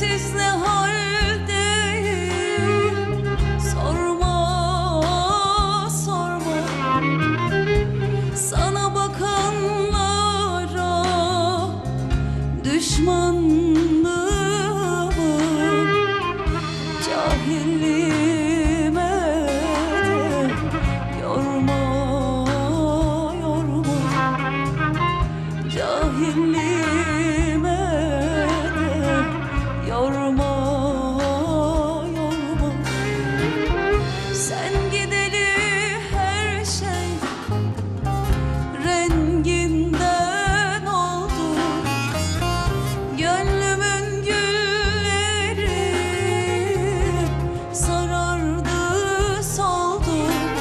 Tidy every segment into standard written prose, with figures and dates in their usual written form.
sensiz ne haldeyim, sorma sorma. Sana bakanlara düşmanlığımı, cahilliğime yorma yorma. Cahilliğime yorma yorma. Sen gideli her şey renginden oldu. Gönlümün gülleri sarardı soldu.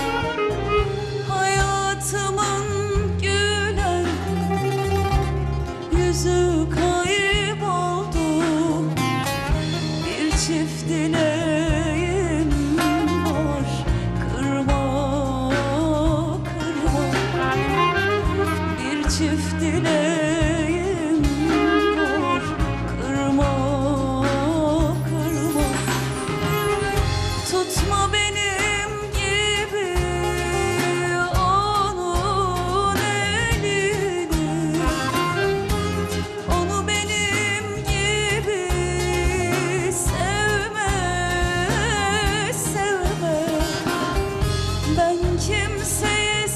Hayatımın gülen yüzü kayboldu. Bir çift dileğim var, kırma kırma. Bir çift dileğim var, kırma kırma. Tutma benim gibi onun elini, onu benim gibi sevme sevme. Ben kimseyi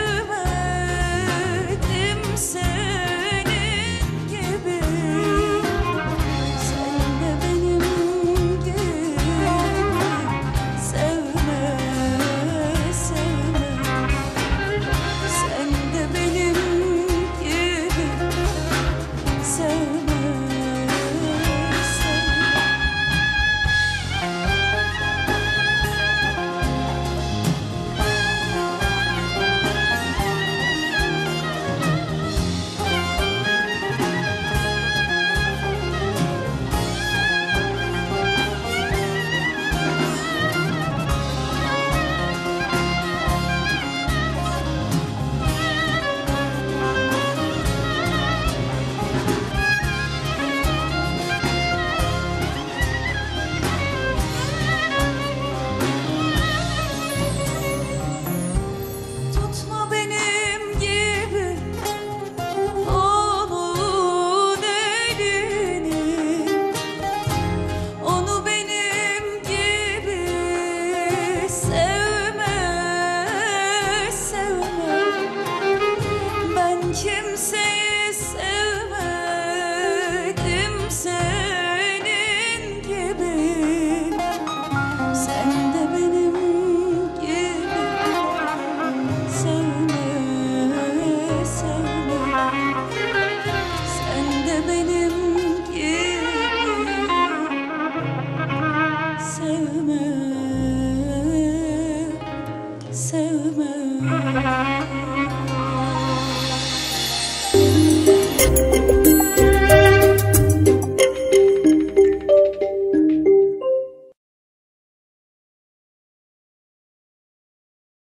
sevmedim senin gibi. Sen de benim gibi sevme sevme. Sen de benim gibi sevme sevme. Tutma benim gibi onun elini, onu benim gibi sevme sevme. Ben kimseyi sevmedim senin gibi. Sen de benim gibi sevme sevme. Sen de benim gibi sevme sevme.